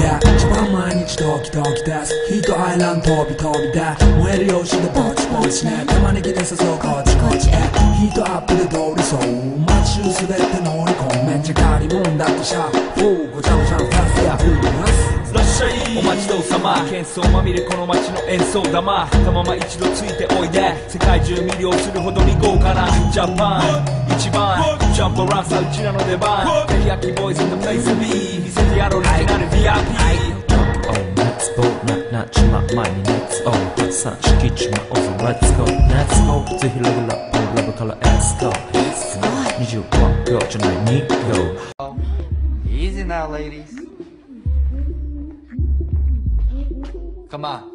で一番毎日ドキドキですヒートアイランド飛び飛びで燃えるよしでぼちぼちね玉ねぎで誘うこっちこっちへヒートアップで通りそう街中すべて乗り込むめっちゃ借りもんだってシャーフごちゃごちゃのファスやフーますらっしゃいお待ちどうさま喧騒まみれこの街の演奏玉たまま一度ついておいで世界中魅了するほどに豪華なジャパン一番ジャンプアランサーうちらの出番テリヤキボーイズ in the place to be 見せてやろうオリジナル VIP Let's go なちま前に Let's go 発散しきちまおうぜ Let's go Let's go ぜひレベルアップラブから Let's go 25秒じゃない2秒 Easy now ladies Come on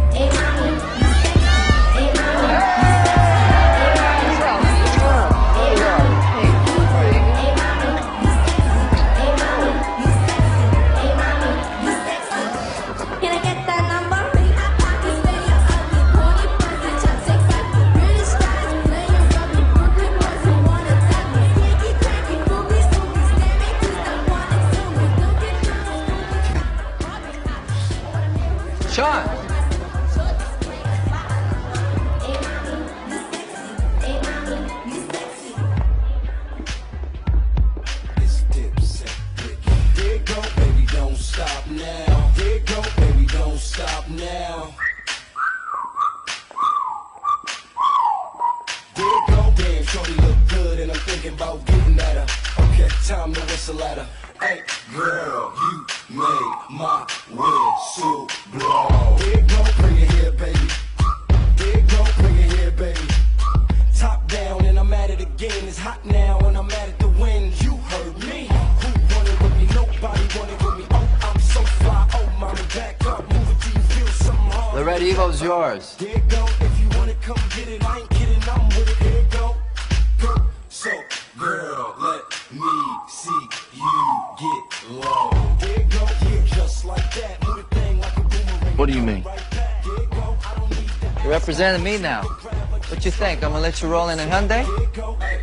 Sean! It's Dipset. There go, baby, don't stop now. There go, baby, don't stop now. There go, damn, shorty look good, and I'm thinking about getting at her. Okay, time to whistle at her. Hey, girl, you made my whistle blow. There go, bring it here, baby. There go, bring it here, baby. Top down, and I'm at it again. It's hot now, and I'm at it to win. You heard me. Who wanted with me? Nobody wanted with me. Oh, I'm so fly. Oh, mommy, back up. Move it till you feel something hard. The Red Evo's yours. There you go. If you wanna come get it, I ain't kidding. I'm with it. There you go. Go. So, girl, let me see you get low. There you go. Yeah, just like that. Move the thing like a boomerang. What do you mean? There you go. I don't need that. You're representing me now. What you think? I'm gonna let you roll in a Hyundai? There you go. Hey,